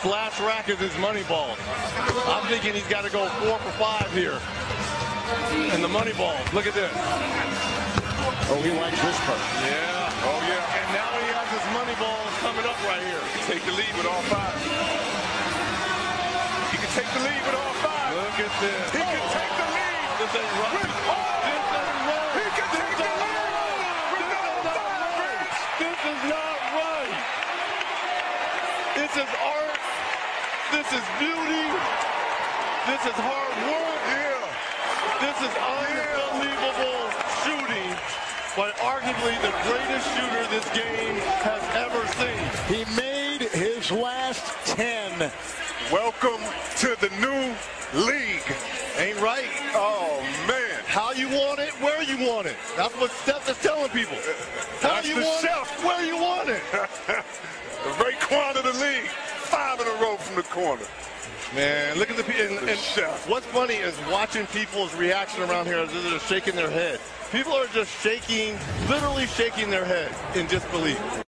Flash rack is his money ball. I'm thinking he's got to go 4 for 5 here. And the money ball, look at this. Oh, he likes this part. Yeah. Oh, yeah. And now he has his money balls coming up right here. Take the lead with all 5. He can take the lead with all 5. Look at this. He can take the lead. This ain't right. With all. This ain't right. He can take the lead with all 5. This is not right. This is art. This is beauty. This is hard work. Yeah. This is unbelievable shooting by arguably the greatest shooter this game has ever seen. He made his last 10. Welcome to the new league. Ain't right. Oh, man. How you want it, where you want it. That's what Steph is telling people. How That's you the want chef. it, where you want it. The Raekwon of the league. 5 in a row from the corner. Man, look at the people. And chef. what's funny is watching people's reaction around here as they're shaking their head. People are just shaking, literally shaking their head in disbelief.